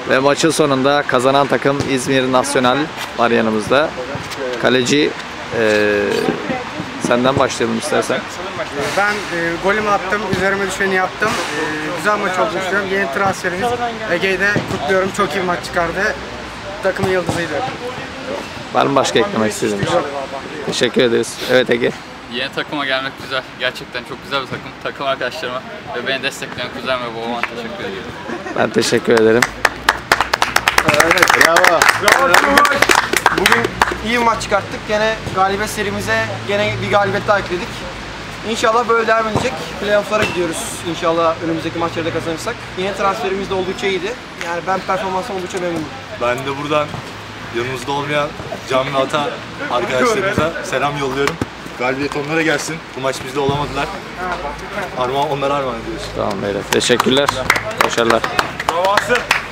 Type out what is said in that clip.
Ve maçın sonunda kazanan takım İzmir Nasyonal var yanımızda. Kaleci senden başlayalım istersen. Ben golümü attım, üzerime düşeni yaptım. Güzel maç olduğunu düşünüyorum. Yeni transferimiz Ege'yi de kutluyorum. Çok iyi bir maç çıkardı. Takımın yıldızıydı. Var mı başka eklemek istediğiniz? Teşekkür ederiz. Evet Ege. Yeni takıma gelmek güzel. Gerçekten çok güzel bir takım. Takım arkadaşlarıma ve beni destekleyen kuzen ve babama teşekkür ediyorum. Ben teşekkür ederim. Bravo. Bugün iyi bir maç çıkarttık. Gene galibiyet serimize bir galibiyet daha ekledik. İnşallah böyle devam edecek. Playoff'lara gidiyoruz. İnşallah önümüzdeki maçları da kazanırsak. Yeni transferimiz de oldukça iyiydi. Yani ben performansım oldukça memnunum. Ben de buradan yanımızda olmayan Can ve Ata arkadaşlarımıza selam yolluyorum. Galibiyet onlara gelsin. Bu maç bizde olamadılar. Onlara armağan ediyoruz. Tamam beyler. Teşekkürler. Başarılar. Bravo.